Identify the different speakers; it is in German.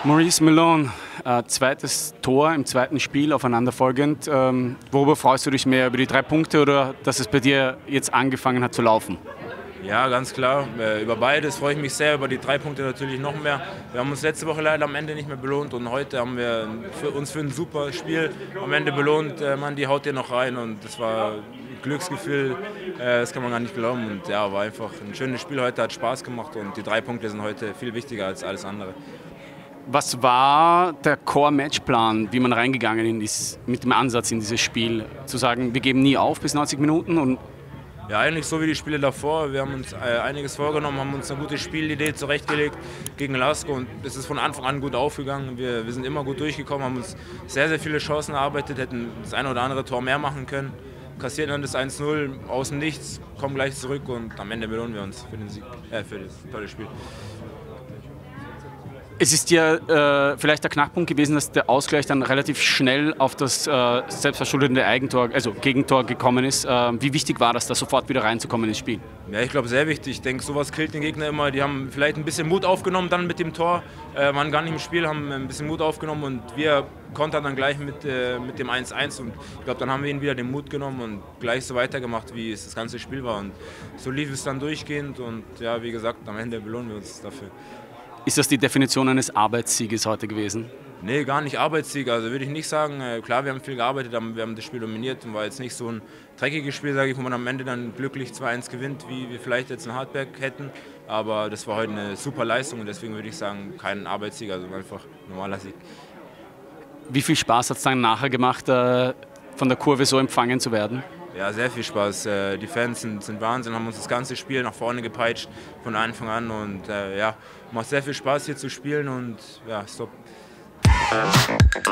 Speaker 1: Maurice Malone, zweites Tor im zweiten Spiel aufeinanderfolgend. Worüber freust du dich mehr, über die 3 Punkte oder dass es bei dir jetzt angefangen hat zu laufen?
Speaker 2: Ja, ganz klar. Über beides freue ich mich sehr, über die 3 Punkte natürlich noch mehr. Wir haben uns letzte Woche leider am Ende nicht mehr belohnt und heute haben wir uns für ein super Spiel am Ende belohnt. Mann, die haut dir noch rein und das war ein Glücksgefühl, das kann man gar nicht glauben. Und ja, war einfach ein schönes Spiel heute, hat Spaß gemacht und die 3 Punkte sind heute viel wichtiger als alles andere.
Speaker 1: Was war der Core-Matchplan, wie man reingegangen ist mit dem Ansatz in dieses Spiel? Zu sagen, wir geben nie auf bis 90 Minuten? Und
Speaker 2: ja, eigentlich so wie die Spiele davor. Wir haben uns einiges vorgenommen, haben uns eine gute Spielidee zurechtgelegt gegen Lasko und es ist von Anfang an gut aufgegangen. Wir sind immer gut durchgekommen, haben uns sehr, sehr viele Chancen erarbeitet, hätten das eine oder andere Tor mehr machen können. Kassieren dann das 1-0 aus dem Nichts, kommen gleich zurück und am Ende belohnen wir uns für den Sieg, für das tolle Spiel.
Speaker 1: es ist ja vielleicht der Knackpunkt gewesen, dass der Ausgleich dann relativ schnell auf das selbstverschuldete Eigentor, also Gegentor gekommen ist. Wie wichtig war das, da sofort wieder reinzukommen ins Spiel?
Speaker 2: Ja, ich glaube, sehr wichtig. Ich denke, sowas killt den Gegner immer. Die haben vielleicht ein bisschen Mut aufgenommen dann mit dem Tor, waren gar nicht im Spiel, haben ein bisschen Mut aufgenommen und wir kontern dann gleich mit dem 1-1 und ich glaube, dann haben wir ihnen wieder den Mut genommen und gleich so weitergemacht, wie es das ganze Spiel war und so lief es dann durchgehend und ja, wie gesagt, am Ende belohnen wir uns dafür.
Speaker 1: Ist das die Definition eines Arbeitssieges heute gewesen?
Speaker 2: Nee, gar nicht Arbeitssieg, also würde ich nicht sagen. Klar, wir haben viel gearbeitet, wir haben das Spiel dominiert und war jetzt nicht so ein dreckiges Spiel, sage ich, wo man am Ende dann glücklich 2-1 gewinnt, wie wir vielleicht jetzt in Hartberg hätten. Aber das war heute eine super Leistung und deswegen würde ich sagen, kein Arbeitssieg, also einfach ein normaler Sieg.
Speaker 1: Wie viel Spaß hat es dann nachher gemacht, von der Kurve so empfangen zu werden?
Speaker 2: Ja, sehr viel Spaß. Die Fans sind Wahnsinn, haben uns das ganze Spiel nach vorne gepeitscht von Anfang an und ja, macht sehr viel Spaß hier zu spielen und ja, stopp.